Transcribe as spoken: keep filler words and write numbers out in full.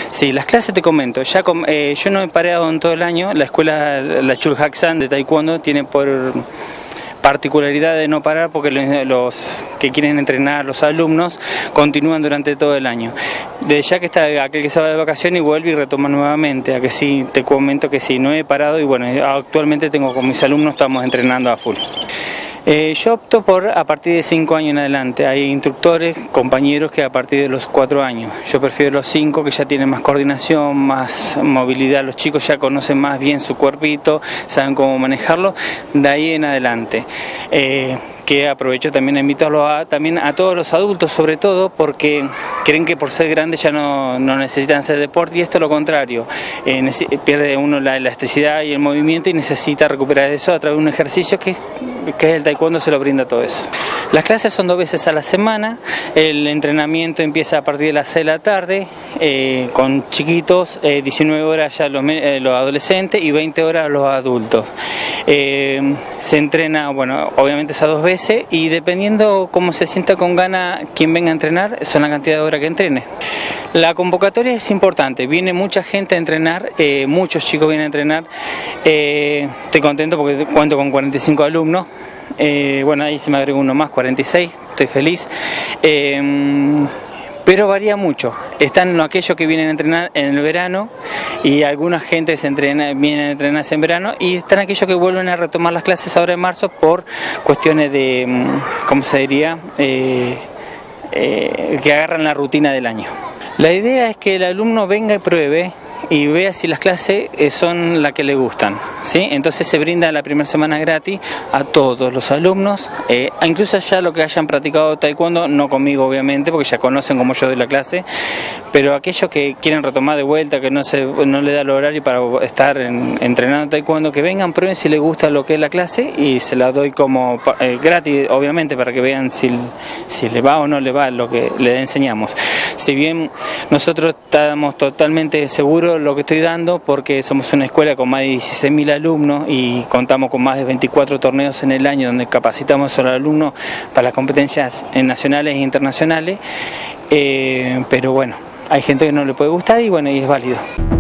Sí, las clases te comento, ya com eh, yo no he parado en todo el año, la escuela, la Chulhaksan de Taekwondo tiene por particularidad de no parar porque los, los que quieren entrenar, los alumnos, continúan durante todo el año. De ya que está aquel que se va de vacaciones y vuelve y retoma nuevamente, a que sí, te comento que sí, no he parado y bueno, actualmente tengo con mis alumnos, estamos entrenando a full. Eh, yo opto por a partir de cinco años en adelante. Hay instructores, compañeros que a partir de los cuatro años. Yo prefiero los cinco que ya tienen más coordinación, más movilidad. Los chicos ya conocen más bien su cuerpito, saben cómo manejarlo. De ahí en adelante. Eh, que aprovecho también a invitarlo a, también a todos los adultos, sobre todo porque creen que por ser grandes ya no, no necesitan hacer deporte y esto es lo contrario, eh, pierde uno la elasticidad y el movimiento y necesita recuperar eso a través de un ejercicio que, que el taekwondo se lo brinda todo eso. Las clases son dos veces a la semana, el entrenamiento empieza a partir de las seis de la tarde, eh, con chiquitos, eh, diecinueve horas ya los, eh, los adolescentes y veinte horas los adultos. Eh, se entrena, bueno, obviamente esas dos veces y dependiendo cómo se sienta con gana quien venga a entrenar, son la cantidad de horas que entrene. La convocatoria es importante, viene mucha gente a entrenar, eh, muchos chicos vienen a entrenar, eh, estoy contento porque cuento con cuarenta y cinco alumnos. Eh, bueno, ahí se me agregó uno más, cuarenta y seis, estoy feliz. Eh, pero varía mucho. Están aquellos que vienen a entrenar en el verano y alguna gente se entrena, vienen a entrenarse en verano y están aquellos que vuelven a retomar las clases ahora en marzo por cuestiones de, ¿cómo se diría? Eh, eh, que agarran la rutina del año. La idea es que el alumno venga y pruebe y vea si las clases son las que le gustan, ¿sí? Entonces se brinda la primera semana gratis a todos los alumnos, eh, incluso ya los que hayan practicado taekwondo, no conmigo obviamente, porque ya conocen cómo yo doy la clase, pero aquellos que quieren retomar de vuelta, que no se no le da el horario para estar en, entrenando taekwondo, que vengan, prueben si les gusta lo que es la clase y se la doy como eh, gratis, obviamente, para que vean si, si le va o no le va lo que le enseñamos. Si bien nosotros estamos totalmente seguros lo que estoy dando porque somos una escuela con más de dieciséis mil alumnos y contamos con más de veinticuatro torneos en el año donde capacitamos a los alumnos para las competencias nacionales e internacionales, eh, pero bueno, hay gente que no le puede gustar y bueno, y es válido.